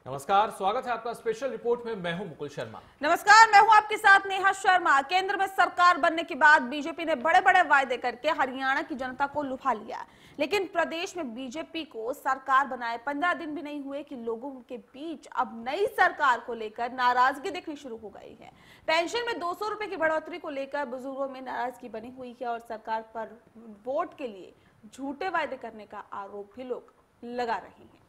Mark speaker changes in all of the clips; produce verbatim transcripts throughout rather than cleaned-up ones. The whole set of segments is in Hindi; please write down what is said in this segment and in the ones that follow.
Speaker 1: नमस्कार, स्वागत है आपका स्पेशल रिपोर्ट में। मैं हूं मुकुल शर्मा।
Speaker 2: नमस्कार, मैं हूं आपके साथ नेहा शर्मा। केंद्र में सरकार बनने के बाद बीजेपी ने बड़े बड़े वायदे करके हरियाणा की जनता को लुभा लिया, लेकिन प्रदेश में बीजेपी को सरकार बनाए पंद्रह दिन भी नहीं हुए कि लोगों के बीच अब नई सरकार को लेकर नाराजगी दिखनी शुरू हो गई है। पेंशन में दो सौ रुपए की बढ़ोतरी को लेकर बुजुर्गों में नाराजगी बनी हुई है और सरकार पर वोट के लिए झूठे वायदे करने का आरोप भी लोग लगा रहे हैं।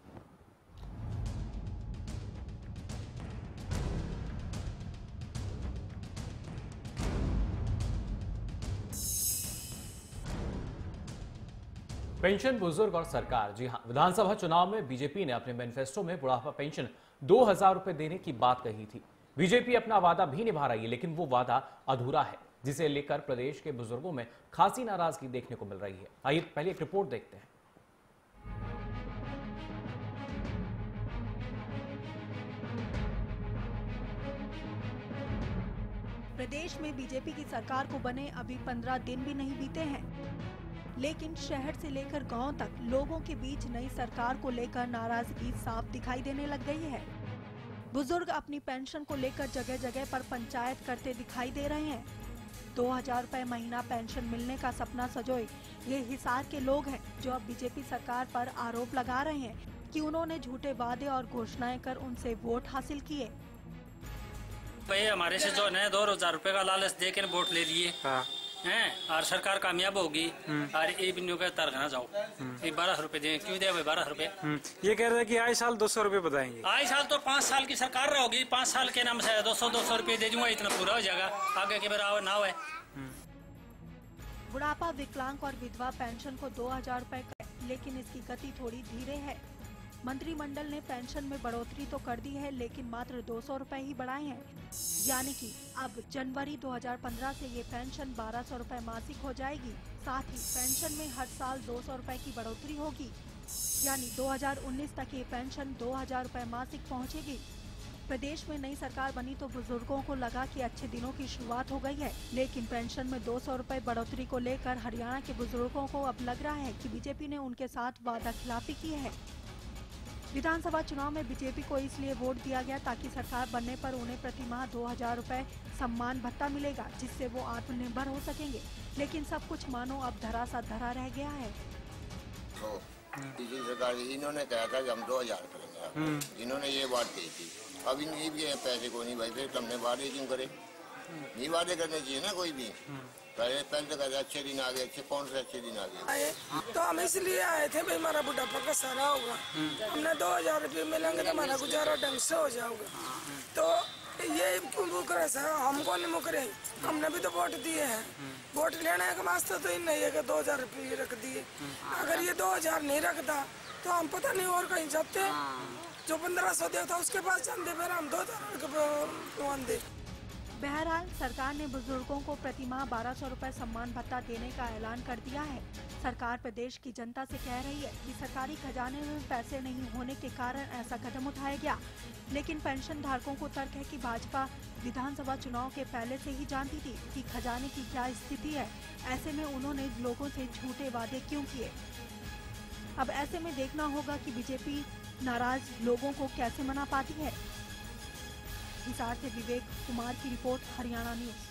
Speaker 1: पेंशन, बुजुर्ग और सरकार। जी हां, विधानसभा चुनाव में बीजेपी ने अपने मैनिफेस्टो में बुढ़ापा पेंशन दो हजार रुपए देने की बात कही थी। बीजेपी अपना वादा भी निभा रही है, लेकिन वो वादा अधूरा है, जिसे लेकर प्रदेश के बुजुर्गों में खासी नाराजगी देखने को मिल रही है। आइए पहले एक रिपोर्ट देखते हैं।
Speaker 3: प्रदेश में बीजेपी की सरकार को बने अभी पंद्रह दिन भी नहीं बीते हैं, लेकिन शहर से लेकर गांव तक लोगों के बीच नई सरकार को लेकर नाराजगी साफ दिखाई देने लग गई है। बुजुर्ग अपनी पेंशन को लेकर जगह जगह पर पंचायत करते दिखाई दे रहे हैं। दो हजार रुपए महीना पेंशन मिलने का सपना सजोए ये हिसार के लोग हैं, जो अब बीजेपी सरकार पर आरोप लगा रहे हैं कि उन्होंने झूठे वादे और घोषणाएं कर उनसे वोट हासिल किए।
Speaker 4: भाई हमारे से जो है दो हजार रुपए का लालच देकर वोट ले लिए हैं, और सरकार कामयाब होगी और ये भी का तरखना जाओ बारह रुपए दे, क्यों दे भाई बारह रुपए।
Speaker 5: ये कह रहे हैं कि आए साल दो सौ रुपए बताएंगे।
Speaker 4: आए साल तो पाँच साल की सरकार रहोगी, पाँच साल के नाम से दो सौ दो सौ रुपए दे दूंगा, इतना पूरा हो जाएगा, आगे के बराबर ना है।
Speaker 3: बुढ़ापा, विकलांग और विधवा पेंशन को दो हजार रुपए, लेकिन इसकी गति थोड़ी धीरे है। मंत्रिमंडल ने पेंशन में बढ़ोतरी तो कर दी है, लेकिन मात्र दो सौ रुपए ही बढ़ाए हैं, यानी कि अब जनवरी दो हजार पंद्रह से ये पेंशन बारह सौ रुपए मासिक हो जाएगी। साथ ही पेंशन में हर साल दो सौ रुपए की बढ़ोतरी होगी, यानी दो हजार उन्नीस तक ये पेंशन दो हजार रुपए मासिक पहुंचेगी। प्रदेश में नई सरकार बनी तो बुजुर्गों को लगा कि अच्छे दिनों की शुरुआत हो गई है, लेकिन पेंशन में दो सौ रुपए बढ़ोतरी को लेकर हरियाणा के बुजुर्गों को अब लग रहा है कि बीजेपी ने उनके साथ वादा खिलाफी की है। विधानसभा चुनाव में बीजेपी को इसलिए वोट दिया गया ताकि सरकार बनने पर उन्हें प्रति माह दो हजार रुपए सम्मान भत्ता मिलेगा, जिससे वो आत्मनिर्भर हो सकेंगे। लेकिन सब कुछ मानो अब धरा सा धरा रह गया है।
Speaker 6: तो पिछली सरकार इन्होंने कहा था कि हम दो हजार करेंगे, इन्होंने ये बात कही थी। अब इनके पैसे को नहीं भाई, फिर तुमने वादे क्यों करे? नहीं वादे करने चाहिए ना कोई भी। पहले पहले तो कहते अच्छे दिन आ गए, अच्छे कौन से अच्छे दिन आ गए?
Speaker 7: तो हम इसलिए आए थे भाई, हमारा बुढ़ापा का सारा होगा, हमने दो हजार रुपये मिलेंगे तो हमारा गुजारा ढंग से हो जाएगा। तो ये मुकर सर हमको नहीं मुकरे, हमने भी तो वोट दिए हैं। वोट लेने का वास्ते तो इन नहीं है कि दो हजार रुपये रख दिए। अगर ये दो हजार नहीं रखता तो हम पता नहीं और कहीं जाते, जो पंद्रह सौ देता उसके पास जाते, फिर हम दो हजार दे।
Speaker 3: बहरहाल सरकार ने बुजुर्गों को प्रति माह बारह सौ रुपए सम्मान भत्ता देने का ऐलान कर दिया है। सरकार प्रदेश की जनता से कह रही है कि सरकारी खजाने में पैसे नहीं होने के कारण ऐसा कदम उठाया गया, लेकिन पेंशन धारकों को तर्क है कि भाजपा विधानसभा चुनाव के पहले से ही जानती थी कि खजाने की क्या स्थिति है। ऐसे में उन्होंने लोगों से झूठे वादे क्यों किए। अब ऐसे में देखना होगा कि बीजेपी नाराज लोगों को कैसे मना पाती है। हिसार से विवेक कुमार की रिपोर्ट, हरियाणा न्यूज।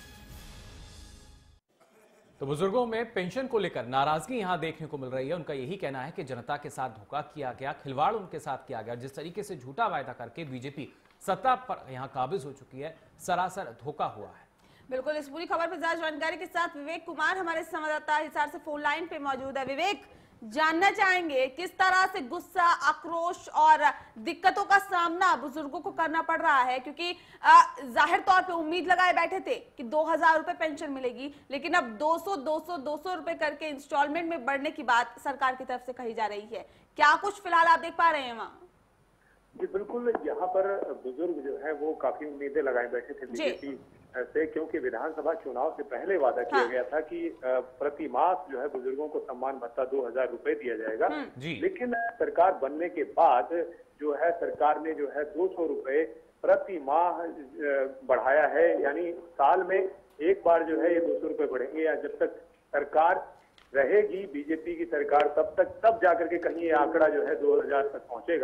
Speaker 1: तो बुजुर्गों में पेंशन को लेकर नाराजगी यहां देखने को मिल रही है। उनका यही कहना है कि जनता के साथ धोखा किया गया, खिलवाड़ उनके साथ किया गया। जिस तरीके से झूठा वायदा करके बीजेपी सत्ता पर यहां काबिज हो चुकी है, सरासर धोखा हुआ है।
Speaker 2: बिल्कुल, इस पूरी खबर पर ज्यादा जानकारी के साथ विवेक कुमार हमारे संवाददाता हिसार से फोन लाइन पे मौजूद है। विवेक, जानना चाहेंगे किस तरह से गुस्सा, आक्रोश और दिक्कतों का सामना बुजुर्गों को करना पड़ रहा है, क्योंकि जाहिर तौर पे उम्मीद लगाए बैठे थे कि दो हजार रुपए पेंशन मिलेगी, लेकिन अब दो सौ दो सौ दो सौ रुपए करके इंस्टॉलमेंट में बढ़ने की बात सरकार की तरफ से कही जा रही है। क्या कुछ फिलहाल आप देख पा रहे हैं वहाँ?
Speaker 8: जी बिल्कुल, यहाँ पर बुजुर्ग जो है वो काफी उम्मीदें लगाए बैठे थे बीजेपी से, क्योंकि विधानसभा चुनाव से पहले वादा किया हाँ। गया था कि प्रति माह जो है बुजुर्गों को सम्मान भत्ता दो हजार रुपए दिया जाएगा। लेकिन सरकार बनने के बाद जो है सरकार ने जो है दो सौ रुपए प्रति माह बढ़ाया है, यानी साल में एक बार जो है ये दो सौ रुपए बढ़ेंगे, या जब तक सरकार रहेगी बीजेपी की सरकार तब तक, तब जाकर के कहीं ये आंकड़ा जो है दो हजार तक पहुंचेगा।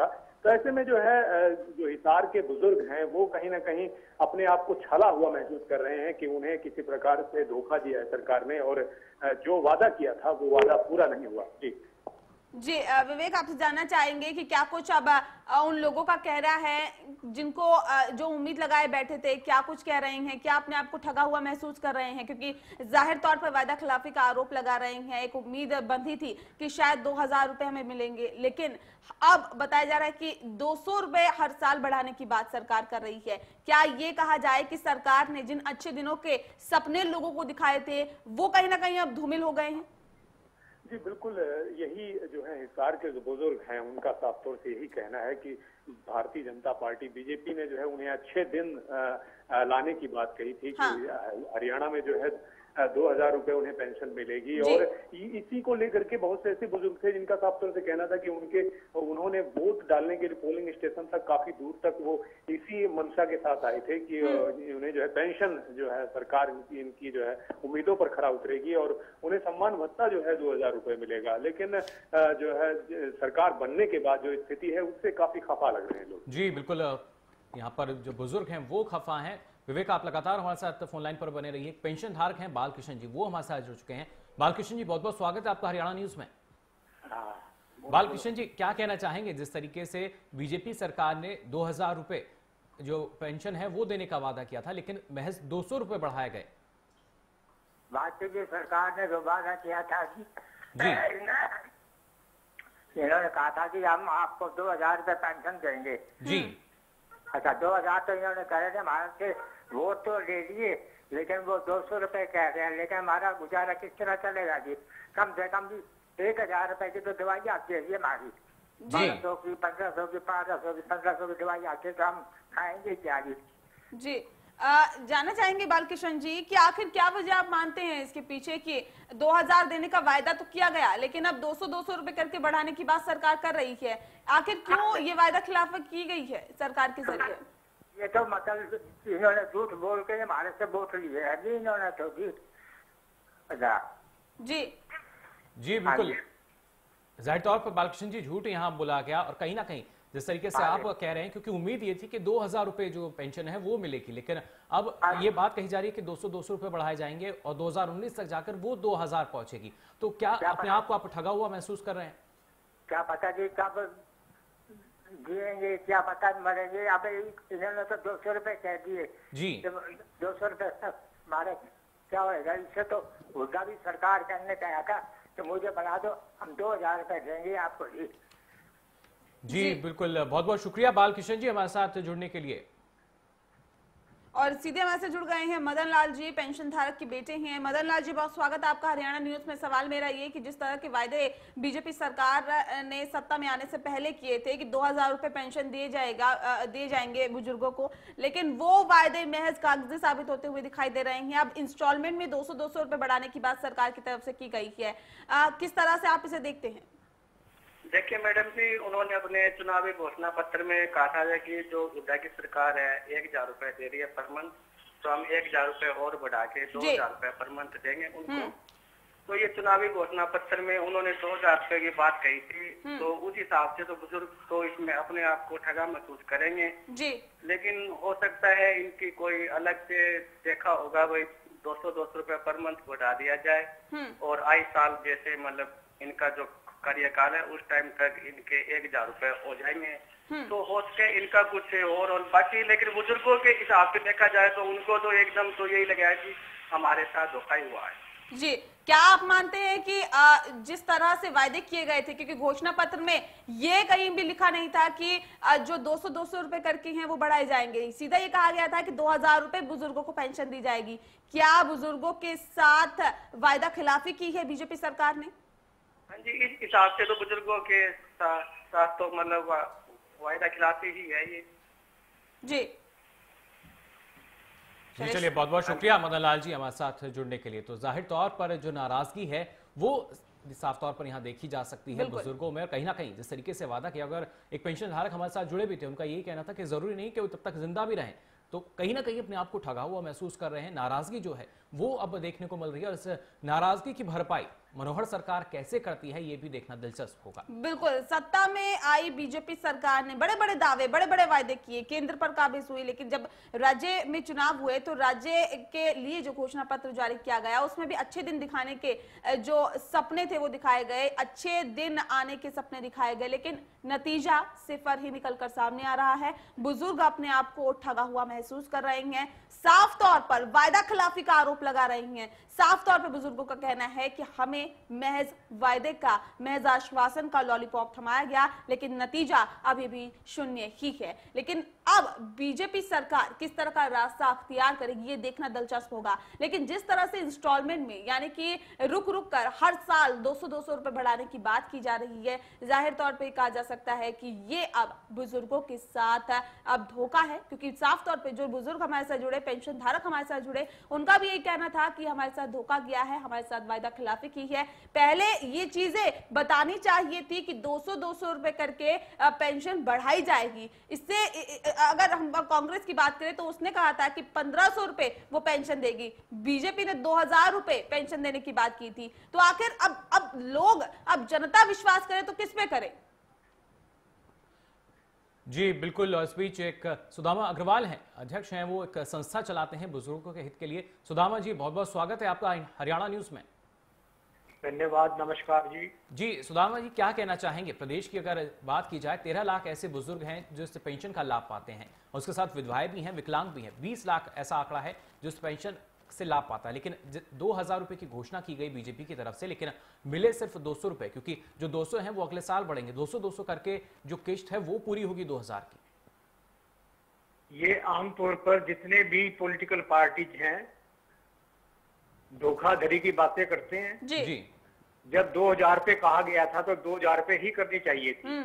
Speaker 8: तो ऐसे में जो है जो हिसार के बुजुर्ग हैं वो कहीं ना कहीं अपने आप को छला हुआ महसूस कर रहे हैं कि उन्हें किसी प्रकार से धोखा दिया है सरकार ने और जो वादा किया था वो वादा पूरा नहीं हुआ। जी
Speaker 2: जी विवेक, आपसे जानना चाहेंगे कि क्या कुछ अब उन लोगों का कहना है जिनको जो उम्मीद लगाए बैठे थे, क्या कुछ कह रहे हैं, क्या अपने आप को ठगा हुआ महसूस कर रहे हैं? क्योंकि जाहिर तौर पर वादा खिलाफी का आरोप लगा रहे हैं। एक उम्मीद बंधी थी कि शायद दो हजार रुपए हमें मिलेंगे, लेकिन अब बताया जा रहा है कि दो सौ रुपए हर साल बढ़ाने की बात सरकार कर रही है। क्या ये कहा जाए कि सरकार ने जिन अच्छे दिनों के सपने लोगों को दिखाए थे वो कहीं ना कहीं अब धूमिल हो गए हैं?
Speaker 8: जी बिल्कुल, यही जो है हिसार के जो बुजुर्ग हैं उनका साफ तौर से यही कहना है कि भारतीय जनता पार्टी बीजेपी ने जो है उन्हें अच्छे दिन लाने की बात कही थी कि हाँ। हरियाणा में जो है दो हजार रुपए उन्हें पेंशन मिलेगी और इसी को लेकर के बहुत से ऐसे बुजुर्ग थे जिनका साफ तौर से कहना था कि उनके उन्होंने वोट डालने के लिए पोलिंग स्टेशन तक काफी दूर तक वो इसी मंशा के साथ आए थे कि उन्हें जो है पेंशन जो है सरकार इनकी इनकी जो है उम्मीदों पर खरा उतरेगी और उन्हें सम्मान भत्ता जो है दो हजार रुपए मिलेगा। लेकिन जो है सरकार बनने के बाद जो स्थिति है उससे काफी खफा लग रहे हैं लोग।
Speaker 1: जी बिल्कुल, यहाँ पर जो बुजुर्ग हैं वो खफा हैं। विवेक, आप लगातार हमारे साथ फोन लाइन पर बने रहिए। पेंशन धारक हैं बालकृष्ण जी, वो हमारे साथ जुड़ चुके हैं। बालकृष्ण जी, बहुत बहुत स्वागत है आपका हरियाणा न्यूज में। बालकृष्ण जी, क्या कहना चाहेंगे जिस तरीके से बीजेपी सरकार ने दो हजार रुपए जो पेंशन है वो देने का वादा किया था, लेकिन महज दो सौ रुपए बढ़ाए गए?
Speaker 9: भाजपा सरकार ने जो वादा किया था कि
Speaker 1: जी
Speaker 9: इन्होंने कहा था कि हम आपको दो हजार रुपए पेंशन देंगे।
Speaker 1: जी
Speaker 9: अच्छा, दो हजार तो इन्होंने कह रहे थे हमारे से वोट तो ले लिए, लेकिन वो दो सौ रुपए कह रहे हैं, लेकिन हमारा गुजारा किस तरह चलेगा जी? कम से कम भी एक हजार रुपए की तो दवाई आती है हमारी, बारह सौ की, पंद्रह सौ की, पंद्रह सौ की, पंद्रह सौ की दवाई आती है, तो हम खाएंगे क्या जी?
Speaker 2: जी आ, जानना चाहेंगे बालकृष्ण जी कि आखिर क्या वजह आप मानते हैं इसके पीछे कि दो हजार देने का वायदा तो किया गया, लेकिन अब दो सौ दो सौ रुपए करके बढ़ाने की बात सरकार कर रही है। आखिर क्यों ये वायदा खिलाफत की गई है सरकार के जरिए?
Speaker 9: ये तो मतलब इन्होंने झूठ बोल के हमारे से वोट लिए है जी इन्होंने तो जी।
Speaker 2: जी
Speaker 1: जी बिल्कुल, जाहिर तौर पर बालकृष्ण जी झूठ यहाँ बोला गया और कहीं ना कहीं जिस तरीके से आप कह रहे हैं, क्योंकि उम्मीद ये थी कि दो हजार रुपए जो पेंशन है वो मिलेगी, लेकिन अब ये बात कही जा रही है कि दो सौ दो सौ रुपए बढ़ाए जाएंगे और दो हजार उन्नीस तक जाकर वो दो हजार पहुंचेगी। तो क्या, क्या अपने आप को आप ठगा हुआ महसूस कर रहे हैं?
Speaker 9: क्या पता जी कब जिएंगे, क्या पता मरेंगे। अब इन्होंने तो दो सौ रुपए कह दिए
Speaker 1: जी,
Speaker 9: दो सौ रुपए हमारे क्या होगा? इससे तो उनका भी सरकार करने कहा था तो मुझे बना दो, हम दो हजार रुपए देंगे आपको जी।
Speaker 1: जी, जी बिल्कुल, बहुत बहुत शुक्रिया बालकृष्ण जी हमारे साथ जुड़ने के लिए।
Speaker 2: और सीधे हमारे से जुड़ गए हैं मदन लाल जी, पेंशन धारक के बेटे हैं। मदन लाल जी, बहुत स्वागत है आपका हरियाणा न्यूज में। सवाल मेरा ये कि जिस तरह के वायदे बीजेपी सरकार ने सत्ता में आने से पहले किए थे कि दो हजार रुपए पेंशन दिए जाएगा दिए जाएंगे बुजुर्गों को, लेकिन वो वायदे महज कागजी साबित होते हुए दिखाई दे रहे हैं। अब इंस्टॉलमेंट में दो सौ दो सौ रुपए बढ़ाने की बात सरकार की तरफ से की गई है, आ, किस तरह से आप इसे देखते हैं?
Speaker 10: देखिए मैडम जी, उन्होंने अपने चुनावी घोषणा पत्र में कहा था कि जो हुड्डा की सरकार है एक हजार रुपए दे रही है पर मंथ, तो हम एक हजार रुपए और बढ़ा के दो हजार रुपए पर मंथ देंगे उनको। तो ये चुनावी घोषणा पत्र में उन्होंने दो हजार रुपए की बात कही थी, तो उस हिसाब से तो बुजुर्ग तो इसमें अपने आप को ठगा महसूस करेंगे जी। लेकिन हो सकता है इनकी कोई अलग से देखा होगा, वही दो सौ दो सौ रुपए पर मंथ बढ़ा दिया जाए और आई साल जैसे मतलब इनका जो कार्यकाल है उस टाइम तक इनके एक हजार रुपए हो जाएंगे, तो हो सके इनका कुछ और और बाकी। लेकिन बुजुर्गों के हिसाब से देखा जाए तो उनको तो एकदम तो यही लगा है कि हमारे साथ धोखा ही हुआ है
Speaker 2: जी। क्या आप मानते हैं कि जिस तरह से वायदे किए गए थे, क्योंकि घोषणा पत्र में ये कहीं भी लिखा नहीं था कि जो दो सौ दो सौ रुपए करके हैं वो बढ़ाए जाएंगे, सीधा ये कहा गया था कि दो हजार रुपए बुजुर्गों को पेंशन दी जाएगी। क्या बुजुर्गों के साथ वायदा खिलाफी की है बीजेपी सरकार ने?
Speaker 10: हाँ जी, इस हिसाब से तो बुजुर्गों के साथ, साथ तो मतलब वायदा खिलाफी ही है ये
Speaker 2: जी।
Speaker 1: जी चलिए, बहुत बहुत शुक्रिया मदन लाल जी हमारे साथ जुड़ने के लिए। तो जाहिर तौर पर जो नाराजगी है वो साफ तौर पर यहाँ देखी जा सकती है बुजुर्गों में, और कहीं ना कहीं जिस तरीके से वादा किया, अगर एक पेंशन धारक हमारे साथ जुड़े भी थे उनका यही कहना था कि जरूरी नहीं कि वो तब तक जिंदा भी रहें, तो कहीं ना कहीं अपने आप को ठगा हुआ महसूस कर रहे हैं। नाराजगी जो है वो अब देखने को मिल रही है और इस नाराजगी की भरपाई मनोहर सरकार कैसे करती है ये भी देखना दिलचस्प होगा।
Speaker 2: बिल्कुल, सत्ता में आई बीजेपी सरकार ने बड़े बड़े दावे, बड़े बड़े वायदे किए, केंद्र पर काबिज हुई, लेकिन जब राज्य में चुनाव हुए तो राज्य के लिए जो घोषणा पत्र जारी किया गया उसमें भी अच्छे दिन दिखाने के जो सपने थे वो दिखाए गए, अच्छे दिन आने के सपने दिखाए गए, लेकिन नतीजा सिफर ही निकलकर सामने आ रहा है। बुजुर्ग अपने आप को ठगा हुआ महसूस कर रहे हैं, साफ तौर पर वायदा खिलाफी का आरोप लगा रही हैं। साफ तौर पर बुजुर्गों का कहना है कि हमें महज वायदे का, महज आश्वासन का लॉलीपॉप थमाया गया, लेकिन नतीजा अभी भी शून्य ही है। लेकिन अब बीजेपी सरकार किस तरह का रास्ता अख्तियार करेगी ये देखना दिलचस्प होगा। लेकिन जिस तरह से इंस्टॉलमेंट में, यानी कि रुक रुक कर हर साल दो सौ दो सौ रुपए बढ़ाने की बात की जा रही है, जाहिर तौर पर कहा जा सकता है कि ये अब बुजुर्गों के साथ अब धोखा है, क्योंकि साफ तौर पर जो बुजुर्ग हमारे साथ जुड़े, पेंशन धारक हमारे साथ जुड़े, उनका भी यही कहना था कि हमारे साथ धोखा गया है, हमारे साथ वायदा खिलाफी की है। पहले ये चीजें बतानी चाहिए थी कि दो सौ दो सौ रुपए करके पेंशन बढ़ाई जाएगी। इससे अगर हम कांग्रेस की बात करें तो उसने कहा था कि पंद्रह सौ रुपए वो पेंशन देगी, बीजेपी ने दो हजार रुपए पेंशन देने की बात की थी। तो आखिर अब अब लोग, अब जनता विश्वास करे तो किस पे करे?
Speaker 1: जी बिल्कुल, इस बीच एक सुदामा अग्रवाल हैं, अध्यक्ष हैं, वो एक संस्था चलाते हैं बुजुर्गों के हित के लिए। सुदामा जी, बहुत बहुत स्वागत है आपका हरियाणा न्यूज में।
Speaker 11: धन्यवाद, नमस्कार जी।
Speaker 1: जी सुदामा जी, क्या कहना चाहेंगे? प्रदेश की अगर बात की जाए, तेरह लाख ऐसे बुजुर्ग हैं जो इस पेंशन का लाभ पाते हैं, और उसके साथ विधवाएं भी हैं, विकलांग भी हैं। बीस लाख ऐसा आंकड़ा है जो इस पेंशन से लाभ पाता है। लेकिन दो हजार रुपए की घोषणा की गई बीजेपी की तरफ से, लेकिन मिले सिर्फ दो सौ रुपए, क्योंकि जो दो सौ हैं वो अगले साल बढ़ेंगे। दो सौ दो सौ करके जो किश्त है वो पूरी होगी दो हजार की।
Speaker 11: ये आमतौर पर जितने भी पॉलिटिकल पार्टीज हैं धोखाधड़ी की बातें करते हैं।
Speaker 2: जी, जी।
Speaker 11: जब दो हजार पे कहा गया था तो दो हजार पे ही करनी चाहिए थी।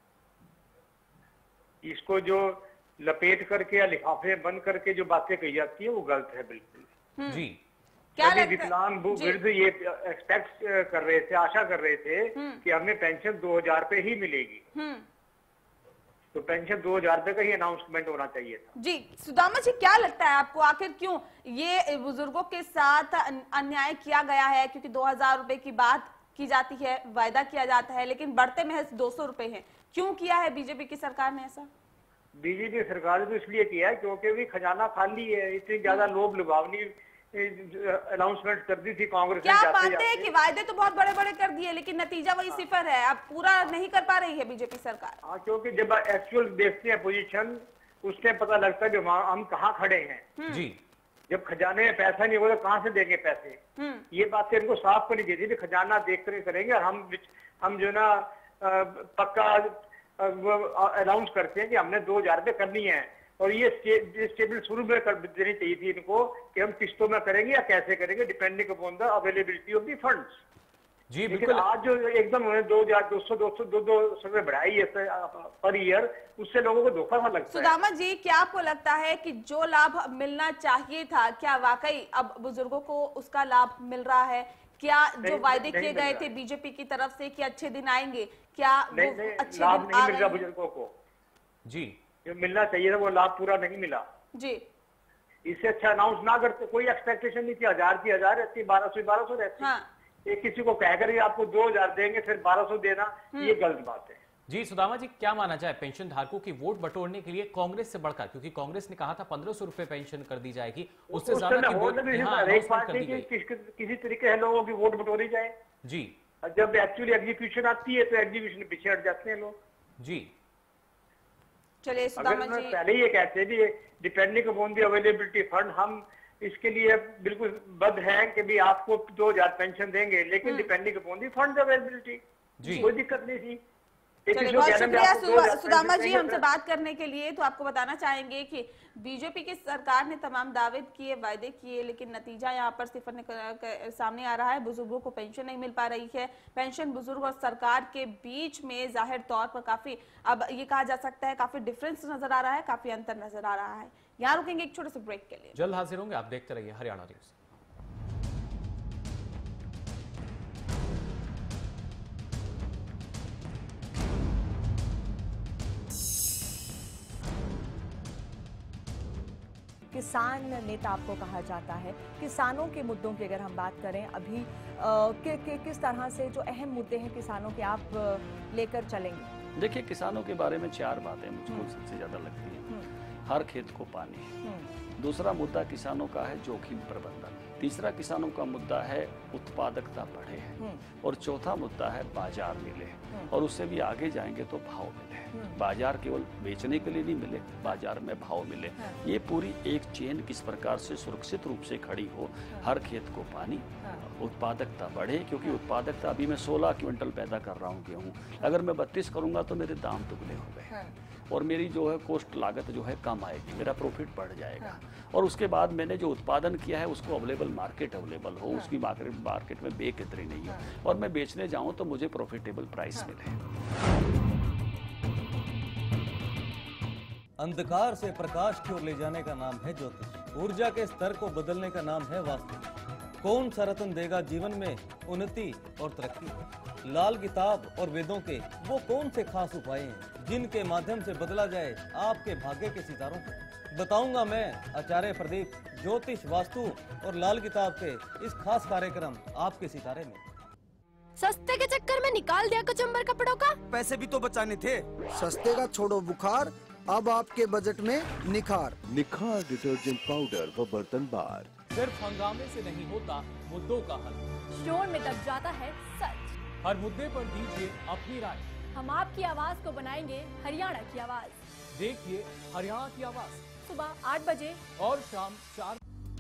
Speaker 11: इसको जो लपेट करके या लिफाफे बंद करके जो बातें कही जाती है वो गलत है बिल्कुल।
Speaker 1: जी,
Speaker 11: क्या विकलांग वृद्ध ये एक्सपेक्ट कर रहे थे, आशा कर रहे थे कि हमें पेंशन दो हजार पे ही मिलेगी, तो पेंशन दो हजार पे का ही अनाउंसमेंट होना चाहिए था।
Speaker 2: जी सुदामा जी, क्या लगता है आपको, आखिर क्यों ये बुजुर्गों के साथ अन्याय किया गया है? क्योंकि दो हजार रुपए की बात की जाती है, वायदा किया जाता है, लेकिन बढ़ते महज दो सौ रुपए हैं। क्यों किया है बीजेपी की सरकार ने ऐसा?
Speaker 11: बीजेपी सरकार ने तो इसलिए किया है क्योंकि भी खजाना खाली है। इतनी ज्यादा लोभ लुभावनी अनाउंसमेंट कर दी थी कांग्रेस।
Speaker 2: क्या मानते हैं कि वायदे तो बहुत बड़े बड़े कर दिए, लेकिन नतीजा वही सिफर है, अब पूरा नहीं कर पा रही है बीजेपी सरकार?
Speaker 11: हाँ, क्योंकि जब एक्चुअल देखते हैं पोजीशन, उससे पता लगता है कि हम कहाँ खड़े हैं। जी, जब खजाने में पैसा नहीं होगा तो कहाँ से देंगे पैसे? ये बातें इनको साफ करनी चाहिए। खजाना देख कर करेंगे, और हम हम जो ना पक्का अनाउंस करते हैं कि हमने दो हजार रुपये करनी है, और ये स्टेबल शुरू में कर देनी चाहिए थी इनको कि हम किस्तों में करेंगे या कैसे करेंगे, depending upon the availability of the funds.
Speaker 1: जी
Speaker 11: बिल्कुल। आज जो एकदम उन्होंने दो हजार दो सौ दो सौ दो दो सौ रुपये बढ़ाई है पर ईयर, उससे लोगों को धोखा सा लगता है।
Speaker 2: सुदामा जी, क्या आपको लगता है कि जो लाभ मिलना चाहिए था, क्या वाकई अब बुजुर्गों को उसका लाभ मिल रहा है? क्या जो वायदे किए गए थे बीजेपी की तरफ से कि अच्छे दिन आएंगे, क्या वो अच्छे दिन आ गए?
Speaker 11: बुजुर्गों को
Speaker 1: जी
Speaker 11: जो मिलना चाहिए था वो लाभ पूरा नहीं मिला।
Speaker 2: जी,
Speaker 11: इससे अच्छा अनाउंस ना करते, कोई एक्सपेक्टेशन नहीं थी। हजार की हजार रहती, बारह सौ बारह सौ रहती। हाँ। एक किसी को कहकर आपको दो हजार देंगे फिर बारह सौ देना, ये गलत बात है।
Speaker 1: जी सुदामा जी, क्या माना जाए पेंशन धारकों की वोट बटोरने के लिए कांग्रेस से बढ़कर, क्योंकि कांग्रेस ने कहा था पंद्रह सौ रुपए पेंशन कर दी जाएगी, उससे ज्यादा की वोट किसी
Speaker 11: तरीके से लोगों की वोट बटोरी जाए।
Speaker 1: जी,
Speaker 11: जब एक्चुअली एग्जीक्यूशन आती है तो एग्जीक्यूशन पीछे हट जाते हैं लोग।
Speaker 1: जी,
Speaker 2: चलिए सुदामा जी,
Speaker 11: पहले ये कहते हैं कि depending upon the availability fund, हम इसके लिए बिल्कुल बद्ध हैं कि भी आपको दो हजार पेंशन देंगे, लेकिन depending upon the fund availability, कोई दिक्कत नहीं थी।
Speaker 2: चलिए, बहुत शुक्रिया सुदामा जी हमसे बात करने के लिए। तो आपको बताना चाहेंगे कि बीजेपी की सरकार ने तमाम दावे किए, वायदे किए, लेकिन नतीजा यहाँ पर सिफर सामने आ रहा है। बुजुर्गों को पेंशन नहीं मिल पा रही है। पेंशन बुजुर्ग और सरकार के बीच में जाहिर तौर पर काफी, अब ये कहा जा सकता है, काफी डिफरेंस नजर आ रहा है, काफी अंतर नजर आ रहा है। यहाँ रुकेंगे एक छोटे से ब्रेक के लिए,
Speaker 1: जल्द हाजिर होंगे। आप देखते रहिए हरियाणा न्यूज।
Speaker 12: किसान नेता आपको कहा जाता है। किसानों के मुद्दों की अगर हम बात करें अभी आ, कि, कि, किस तरह से जो अहम मुद्दे हैं किसानों के आप लेकर चलेंगे?
Speaker 13: देखिए, किसानों के बारे में चार बातें मुझको सबसे ज्यादा लगती हैं। हर खेत को पानी, दूसरा मुद्दा किसानों का है जोखिम प्रबंधन, तीसरा किसानों का मुद्दा है उत्पादकता बढ़े है, और चौथा मुद्दा है बाजार मिले, और उससे भी आगे जाएंगे तो भाव मिले। बाजार केवल बेचने के लिए नहीं मिले, बाजार में भाव मिले। ये पूरी एक चेन किस प्रकार से सुरक्षित रूप से खड़ी हो, हर खेत को पानी, उत्पादकता बढ़े, क्योंकि उत्पादकता अभी मैं सोलह क्विंटल पैदा कर रहा हूँ गेहूँ, अगर मैं बत्तीस करूंगा तो मेरे दाम दुगने हो गए और मेरी जो है कोस्ट लागत जो है कम आएगी, मेरा प्रॉफिट बढ़ जाएगा। और उसके बाद मैंने जो उत्पादन किया है उसको अवेलेबल मार्केट अवेलेबल हो, उसकी मार्केट मार्केट में बेकदरी नहीं हो, और मैं बेचने जाऊं तो मुझे प्रॉफिटेबल प्राइस मिले।
Speaker 14: अंधकार से प्रकाश की ओर ले जाने का नाम है ज्योतिष, ऊर्जा के स्तर को बदलने का नाम है वास्तु। कौन सा रत्न देगा जीवन में उन्नति और तरक्की? लाल किताब और वेदों के वो कौन से खास उपाय हैं जिनके माध्यम से बदला जाए आपके भाग्य के सितारों को? बताऊंगा मैं आचार्य प्रदीप, ज्योतिष, वास्तु और लाल किताब के इस खास कार्यक्रम आपके सितारे में।
Speaker 15: सस्ते के चक्कर में निकाल दिया कचंबर कपड़ों का,
Speaker 16: पैसे भी तो बचाने थे।
Speaker 17: सस्ते का छोड़ो बुखार, अब आपके बजट में निखार।
Speaker 18: निखार डिटर्जेंट पाउडर व बर्तन बार।
Speaker 1: सिर्फ हंगामे से नहीं होता मुद्दों का हल,
Speaker 15: शोर में दब जाता है सच।
Speaker 1: हर मुद्दे पर दीजिए अपनी राय,
Speaker 15: हम आपकी आवाज को बनाएंगे हरियाणा की आवाज।
Speaker 1: देखिए हरियाणा की आवाज,
Speaker 15: सुबह आठ बजे
Speaker 1: और शाम चार।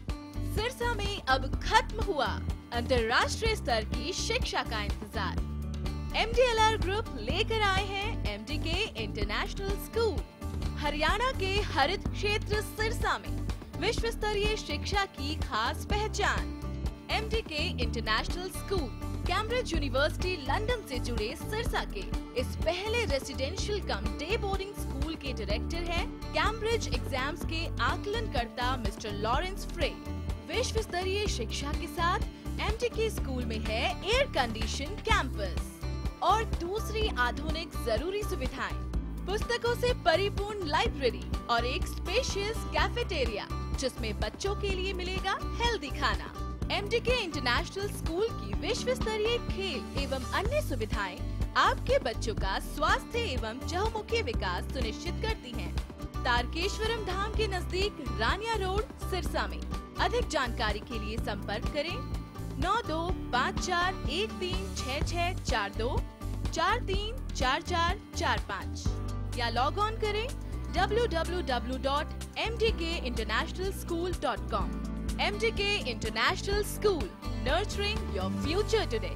Speaker 19: सिरसा में अब खत्म हुआ अंतर्राष्ट्रीय स्तर की शिक्षा का इंतजार। M D L R group लेकर आए हैं M D K international school. Haryana के हरित क्षेत्र सिरसा में विश्व स्तरीय शिक्षा की खास पहचान। M D K international school Cambridge university London से जुड़े सिरसा के इस पहले residential cum day boarding school के डायरेक्टर हैं कैम्ब्रिज एग्जाम्स के आकलनकर्ता मिस्टर लॉरेंस फ्रे। विश्व स्तरीय शिक्षा के साथ एम डी के स्कूल में है एयर कंडीशन कैंपस और दूसरी आधुनिक जरूरी सुविधाएं, पुस्तकों से परिपूर्ण लाइब्रेरी और एक स्पेशियस कैफेटेरिया जिसमें बच्चों के लिए मिलेगा हेल्दी खाना। M D K international school की विश्व स्तरीय खेल एवं अन्य सुविधाएं आपके बच्चों का स्वास्थ्य एवं चहुमुखी विकास सुनिश्चित करती हैं। तारकेश्वरम धाम के नजदीक रानिया रोड सिरसा में। अधिक जानकारी के लिए संपर्क करें नौ दो पाँच चार एक तीन छः छः चार दो चार तीन चार चार चार पाँच या लॉग ऑन करें W W W dot M D K international school dot com. M D K International School, nurturing your future today.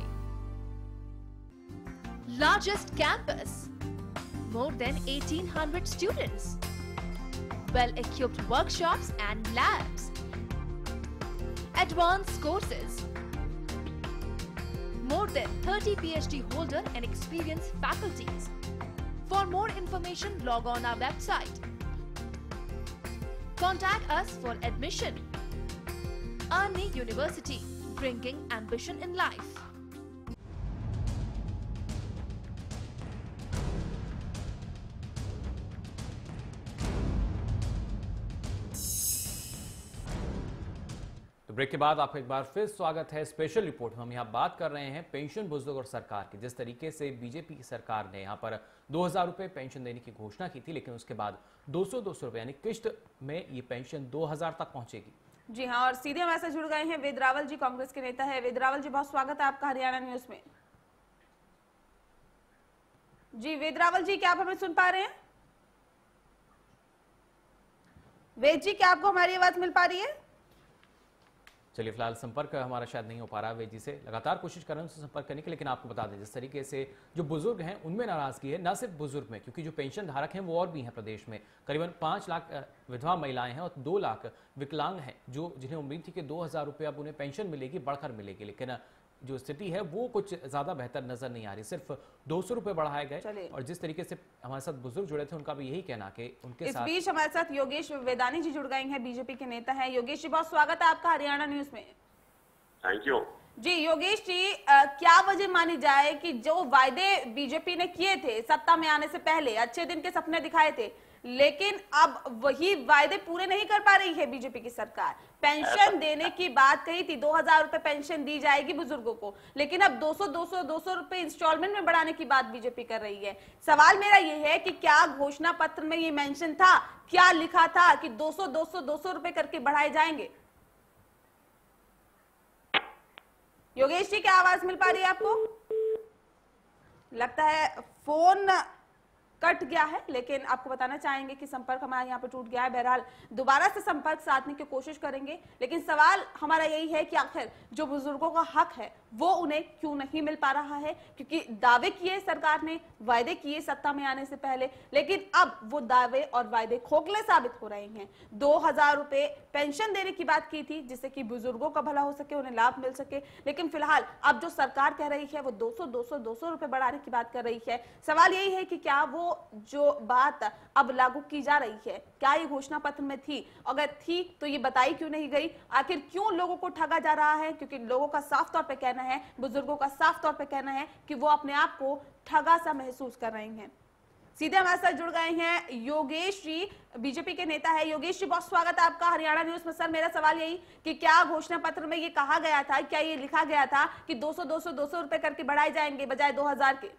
Speaker 19: Largest campus, more than eighteen hundred students, well-equipped workshops and labs, advanced courses, more than thirty P H D holder and experienced faculties. For more information, log on our website. Contact us for admission. Arni University, bringing ambition in life.
Speaker 1: तो ब्रेक के बाद आपका एक बार फिर स्वागत है स्पेशल रिपोर्ट में। हम यहाँ बात कर रहे हैं पेंशन बुजुर्ग और सरकार की। जिस तरीके से बीजेपी की सरकार ने यहाँ पर दो हजार रुपए पेंशन देने की घोषणा की थी, लेकिन उसके बाद दो सौ दो सौ रुपए यानी किश्त में ये पेंशन दो हजार तक पहुंचेगी।
Speaker 2: जी हाँ, और सीधे हमारे साथ जुड़ गए हैं वेदरावल जी, कांग्रेस के नेता है। वेदरावल जी, बहुत स्वागत है आपका हरियाणा न्यूज में। जी वेदरावल जी, क्या आप हमें सुन पा रहे हैं? वेद जी, क्या आपको हमारी आवाज मिल पा रही है?
Speaker 1: चलिए, फिलहाल संपर्क हमारा शायद नहीं हो पा रहा है वेद जी से। लगातार कोशिश कर रहे हैं उनसे संपर्क करने की, लेकिन आपको बता दें जिस तरीके से जो बुजुर्ग हैं उनमें नाराजगी है, न सिर्फ बुजुर्ग में, क्योंकि जो पेंशन धारक हैं वो और भी हैं प्रदेश में। करीबन पाँच लाख विधवा महिलाएं हैं और दो लाख विकलांग हैं, जो जिन्हें उम्मीद थी कि दो हजार रुपये अब उन्हें पेंशन मिलेगी, बढ़कर मिलेगी, लेकिन जो स्थिति है वो कुछ ज्यादा बेहतर नजर नहीं आ रही। सिर्फ दो सौ रुपए बढ़ाए गए और जिस तरीके से हमारे साथ बुजुर्ग जुड़े थे उनका भी यही कहना कि उनके
Speaker 2: इस
Speaker 1: साथ
Speaker 2: बीच हमारे साथ योगेश वेदानी जी जुड़ गए हैं, बीजेपी के नेता हैं। योगेश जी, बहुत स्वागत है आपका हरियाणा न्यूज में।
Speaker 20: थैंक यू
Speaker 2: जी। योगेश जी, आ, क्या वजह मानी जाए कि जो वायदे बीजेपी ने किए थे सत्ता में आने से पहले, अच्छे दिन के सपने दिखाए थे, लेकिन अब वही वायदे पूरे नहीं कर पा रही है बीजेपी की सरकार। पेंशन देने की बात कही थी, दो हजार रुपए पेंशन दी जाएगी बुजुर्गों को, लेकिन अब दो सौ दो सौ दो सौ रुपए इंस्टॉलमेंट में बढ़ाने की बात बीजेपी कर रही है। सवाल मेरा ये है कि क्या घोषणा पत्र में ये मेंशन था, क्या लिखा था कि दो सौ दो सौ दो सौ रुपए करके बढ़ाए जाएंगे? योगेश जी, क्या आवाज मिल पा रही है आपको? लगता है फोन कट गया है, लेकिन आपको बताना चाहेंगे कि संपर्क हमारा यहाँ पर टूट गया है। बहरहाल दोबारा से संपर्क साधने की कोशिश करेंगे, लेकिन सवाल हमारा यही है कि आखिर जो बुजुर्गों का हक है वो उन्हें क्यों नहीं मिल पा रहा है? क्योंकि दावे किए सरकार ने, वायदे किए सत्ता में आने से पहले, लेकिन अब वो दावे और वायदे खोखले साबित हो रहे हैं। दो हजार रुपए पेंशन देने की बात की थी जिससे कि बुजुर्गों का भला हो सके, उन्हें लाभ मिल सके, लेकिन फिलहाल अब जो सरकार कह रही है वो दो सौ दो सौ दो सौ रुपए बढ़ाने की बात कर रही है। सवाल यही है कि क्या वो जो बात अब लागू की जा रही है, क्या ये घोषणा पत्र में थी? अगर थी तो ये बताई क्यों नहीं गई? आखिर क्यों लोगों को ठगा जा रहा है? क्योंकि लोगों का साफ तौर पे कहना है, बुजुर्गों का साफ तौर पे कहना है कि वो अपने आप को ठगा सा महसूस कर रहे हैं। सीधे हमारे साथ जुड़ गए हैं योगेश जी, बीजेपी के नेता है। योगेश जी, बहुत स्वागत है आपका हरियाणा न्यूज में। सर, मेरा सवाल यही कि क्या घोषणा पत्र में ये कहा गया था, क्या ये लिखा गया था कि दो सौ दो सौ दो सौ रुपए करके बढ़ाए जाएंगे बजाय दो हजार के?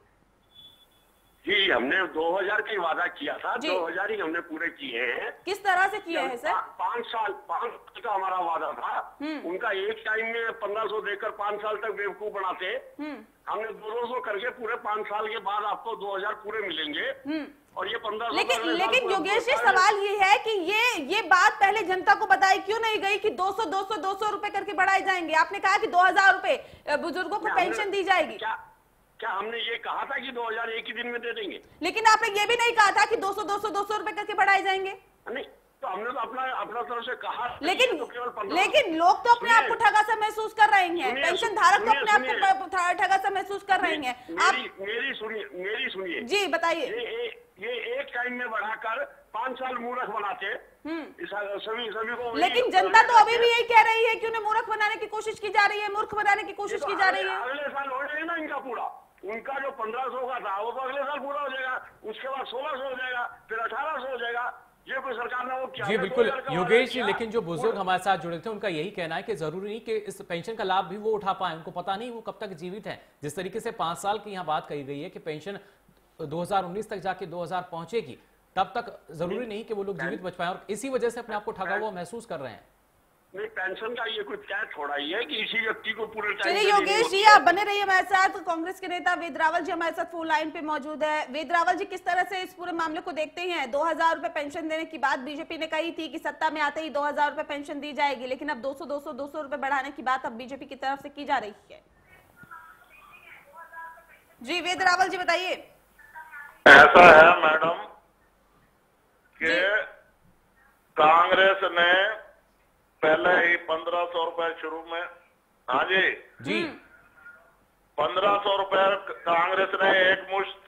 Speaker 16: जी, हमने दो हजार का वादा किया था, दो हजार ही हमने पूरे किए हैं।
Speaker 2: किस तरह से किए हैं सर?
Speaker 16: पाँच साल पाँच साल का हमारा वादा था। उनका एक टाइम में पंद्रह सौ देकर पाँच साल तक बेवकूफ बनाते, हमने दो दो सौ करके पूरे पाँच साल के बाद आपको दो हजार पूरे मिलेंगे और ये पंद्रह।
Speaker 2: लेकिन लेकिन योगेश जी, सवाल ये है कि ये ये बात पहले जनता को बताई क्यों नहीं गई कि दो सौ दो सौ दो सौ रुपए करके बढ़ाए जाएंगे? आपने कहा कि दो हजार रुपए बुजुर्गों को पेंशन दी जाएगी।
Speaker 16: क्या हमने ये कहा था कि दो हजार एक ही दिन में दे देंगे?
Speaker 2: लेकिन आपने ये भी नहीं कहा था कि दो सौ दो सौ दो सौ रुपए करके बढ़ाए जाएंगे।
Speaker 16: नहीं, तो हमने तो अपना अपना तरफ से कहा।
Speaker 2: लेकिन तो लेकिन लोग तो अपने आप को ठगा सा महसूस कर रहे हैं, पेंशन धारक तो अपने आप को ठगा सा महसूस कर रहे हैं।
Speaker 16: आप मेरी सुनिए मेरी सुनिए
Speaker 2: जी, बताइए।
Speaker 16: ये ये एक टाइम में बढ़ाकर पाँच साल मूर्ख बनाते सभी सभी को।
Speaker 2: लेकिन जनता तो अभी भी यही कह रही है कि उन्हें मूर्ख बनाने की कोशिश की जा रही है, मूर्ख बनाने की कोशिश की जा रही है।
Speaker 16: अगले साल हो जाएगा ना इनका पूरा। उनका जो पंद्रह सौ का था वो तो अगले साल पूरा हो जाएगा, उसके बाद सोलह सौ हो जाएगा, फिर अठारह सौ हो जाएगा। ये कोई सरकार ने वो क्या?
Speaker 1: जी बिल्कुल योगेश जी, लेकिन जो बुजुर्ग हमारे साथ जुड़े थे उनका यही कहना है कि जरूरी नहीं कि इस पेंशन का लाभ भी वो उठा पाए, उनको पता नहीं वो कब तक जीवित है। जिस तरीके से पांच साल की यहाँ बात कही गई है कि पेंशन दो हजार उन्नीस तक जाके दो हजार पहुंचेगी, तब तक जरूरी नहीं कि वो लोग जीवित बच पाए और इसी वजह से अपने आप को ठगा हुआ महसूस कर रहे हैं।
Speaker 16: नहीं, पेंशन का ये कुछ क्या थोड़ा ही है कि इसी व्यक्ति को पूरे टाइम।
Speaker 2: चलिए योगेश जी, आप बने रहिए हमारे साथ। कांग्रेस के नेता वेद रावल जी हमारे साथ फोन लाइन पे मौजूद है। वेद रावल जी, किस तरह से इस पूरे मामले को देखते हैं? दो हजार रुपए पेंशन देने की बात बीजेपी ने कही थी कि सत्ता में आते ही दो हजार रुपए पेंशन दी जाएगी, लेकिन अब दो सौ दो सौ दो सौ रुपए बढ़ाने की बात अब बीजेपी की तरफ से की जा रही है। जी वेद रावल जी, बताइए।
Speaker 20: ऐसा है मैडम कि कांग्रेस ने पहले ही पंद्रह सौ रुपए शुरू में, हाँ जी
Speaker 1: जी
Speaker 20: पंद्रह सौ रुपए कांग्रेस ने एक मुश्त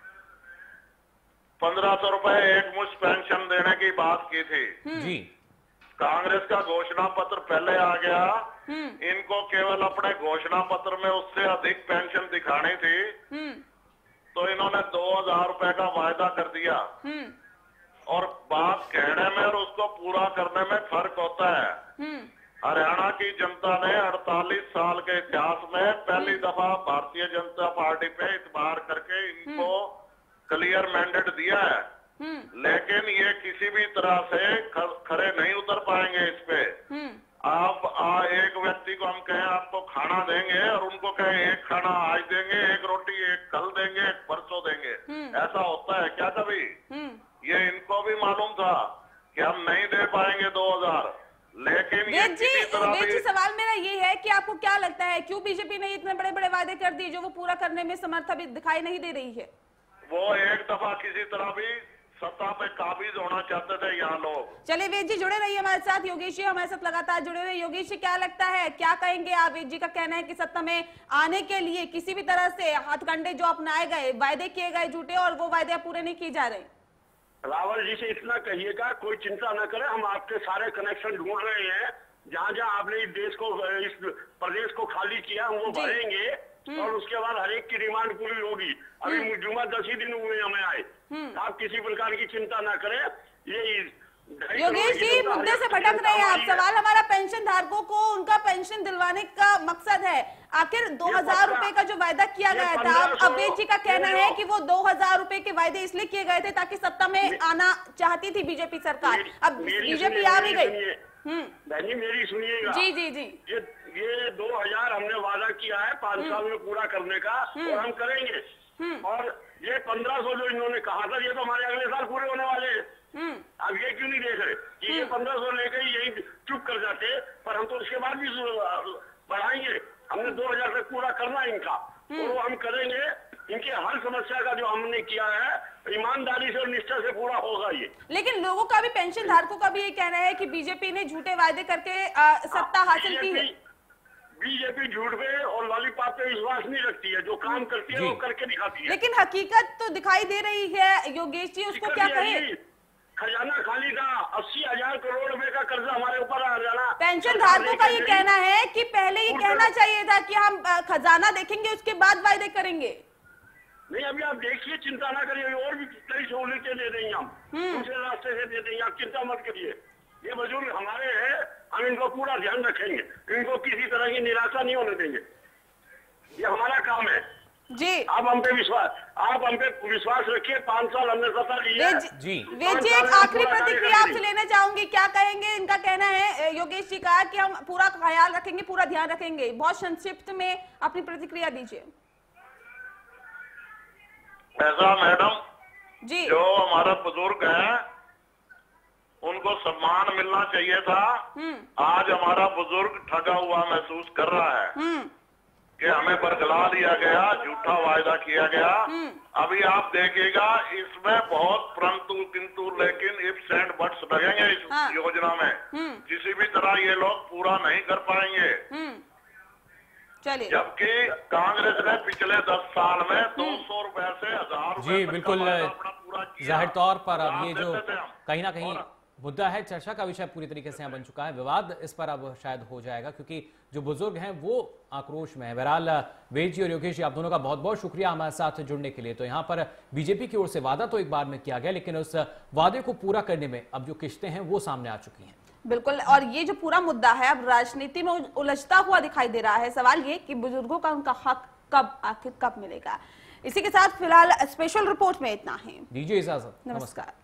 Speaker 20: पंद्रह सौ रुपए एक मुश्त पेंशन देने की बात की थी।
Speaker 1: जी
Speaker 20: कांग्रेस का घोषणा पत्र पहले आ गया, इनको केवल अपने घोषणा पत्र में उससे अधिक पेंशन दिखानी थी, तो इन्होंने दो हजार रुपए का वायदा कर दिया। और बात कहने में और उसको पूरा करने में फर्क होता है। हरियाणा की जनता ने अड़तालीस साल के इतिहास में पहली दफा भारतीय जनता पार्टी पे इतबार करके इनको क्लियर मैंडेट दिया है, लेकिन ये किसी भी तरह से खरे नहीं उतर पाएंगे इस पे। आप आ, एक व्यक्ति को हम कहें आपको खाना देंगे और उनको कहें एक खाना आज देंगे, एक रोटी एक कल देंगे, एक परसों देंगे, ऐसा होता है क्या कभी? ये इनको भी मालूम था कि हम नहीं दे पाएंगे दो हजार, लेकिन ये
Speaker 2: जी, जी सवाल मेरा ये है कि आपको क्या लगता है क्यों बीजेपी ने इतने बड़े बड़े वादे कर दिए जो वो पूरा करने में समर्थ अभी दिखाई नहीं दे रही है?
Speaker 20: वो एक दफा किसी तरह भी सत्ता पे काबिज होना चाहते थे यहाँ लोग।
Speaker 2: चलिए वेद जी, जुड़े रहिए हमारे साथ। योगेश जी हमारे साथ लगातार जुड़े हुए। योगेश जी, क्या लगता है, क्या कहेंगे आप? वेद जी का कहना है कि सत्ता में आने के लिए किसी भी तरह से हथकंडे जो अपनाए गए, वायदे किए गए झूठे, और वो वायदे पूरे नहीं किए जा रहे।
Speaker 16: रावल जी से इतना कहिएगा, कोई चिंता न करें, हम आपके सारे कनेक्शन ढूंढ रहे हैं। जहाँ जहाँ आपने इस देश को, इस प्रदेश को खाली किया वो भरेंगे और उसके बाद हर एक की डिमांड पूरी होगी। अभी जुम्मा दस ही दिन हुए हमें आए, आप किसी प्रकार की चिंता ना करें। ये
Speaker 2: योगेश जी मुद्दे से भटक रहे हैं आप। सवाल हमारा पेंशन धारकों को उनका पेंशन दिलवाने का मकसद है। आखिर दो हजार रुपए का जो वायदा किया गया था, अब अवैध जी का कहना है कि वो दो हजार रुपए के वायदे इसलिए किए गए थे ताकि सत्ता में आना चाहती थी बीजेपी सरकार। अब बीजेपी आ भी गई।
Speaker 16: बहन जी मेरी सुनिएगा।
Speaker 2: जी जी जी
Speaker 16: ये ये दो हजार हमने वादा किया है पाँच साल में पूरा करने का, और हम करेंगे। और ये पंद्रह सौ जो इन्होंने कहा था, ये तो हमारे अगले साल पूरे होने वाले हैं। अब ये क्यों नहीं देख रहे कि ये पंद्रह सौ लेकर यही चुप कर जाते, पर हम तो उसके बाद भी बढ़ाएंगे। हमने दो हजार तक पूरा करना इनका, और वो हम करेंगे। इनकी हर समस्या का जो हमने किया है ईमानदारी से और निष्ठा से पूरा होगा ये।
Speaker 2: लेकिन लोगों का भी, पेंशन धारकों का भी ये कहना है कि बीजेपी ने झूठे वायदे करके आ, सत्ता हासिल की है।
Speaker 16: बीजेपी झूठ पे और लॉलीपॉप पे विश्वास नहीं रखती है, जो काम करती है वो करके दिखाती है।
Speaker 2: लेकिन हकीकत तो दिखाई दे रही है योगेश जी, उसको क्या कहे?
Speaker 16: खजाना खाली था, अस्सी हजार करोड़ रुपए का कर्जा हमारे ऊपर आ जाना।
Speaker 2: पेंशन धारकों का ये कहना है कि पहले ये कहना चाहिए था कि हम खजाना देखेंगे उसके बाद वायदे करेंगे।
Speaker 16: नहीं, अभी आप देखिए, चिंता ना करिए, और भी कई सहूलियतें दे देंगे हम, दूसरे रास्ते से दे देंगे, आप चिंता मत करिए। ये बुजुर्ग हमारे हैं, हम इनको पूरा ध्यान रखेंगे, इनको किसी तरह की निराशा नहीं होने देंगे। ये हमारा काम है
Speaker 2: जी।
Speaker 16: आप हम पे विश्वास आप हम पे विश्वास रखिए। पाँच साल हमने सत्ता ली है
Speaker 2: जी। वे जी एक आखिरी प्रतिक्रिया आपसे लेना चाहूंगी, क्या कहेंगे? इनका कहना है योगेश जी का कि हम पूरा ख्याल रखेंगे, पूरा ध्यान रखेंगे। बहुत संक्षिप्त में अपनी प्रतिक्रिया दीजिए।
Speaker 20: ऐसा मैडम
Speaker 2: जी,
Speaker 20: जो हमारा बुजुर्ग है उनको सम्मान मिलना चाहिए था। आज हमारा बुजुर्ग ठगा हुआ महसूस कर रहा है कि हमें बरगला दिया गया, झूठा वायदा किया गया। अभी आप देखिएगा इसमें बहुत परंतु किंतु लेकिन इफ्स एंड बट्स लगेंगे इस
Speaker 2: हाँ।
Speaker 20: योजना में। किसी भी तरह ये लोग पूरा नहीं कर पाएंगे।
Speaker 2: चलिए,
Speaker 20: जबकि कांग्रेस ने पिछले दस साल में दो सौ रुपए से हजार
Speaker 1: जी बिल्कुल जाहिर तौर पर अब ये जो कहीं ना कहीं मुद्दा है, चर्चा का विषय पूरी तरीके से यहाँ बन चुका है। विवाद इस पर अब शायद हो जाएगा क्योंकि जो बुजुर्ग हैं वो आक्रोश में है। बहरहाल वेद जी और योगेश जी, आप दोनों का बहुत बहुत शुक्रिया हमारे साथ जुड़ने के लिए। तो यहाँ पर बीजेपी की ओर से वादा तो एक बार में किया गया, लेकिन उस वादे को पूरा करने में अब जो किस्तें हैं वो सामने आ चुकी हैं।
Speaker 2: बिल्कुल, और ये जो पूरा मुद्दा है अब राजनीति में उलझता हुआ दिखाई दे रहा है। सवाल ये कि बुजुर्गों का उनका हक कब आखिर कब मिलेगा। इसी के साथ फिलहाल स्पेशल रिपोर्ट में इतना ही।
Speaker 1: दीजिए इजाजत,
Speaker 2: नमस्कार।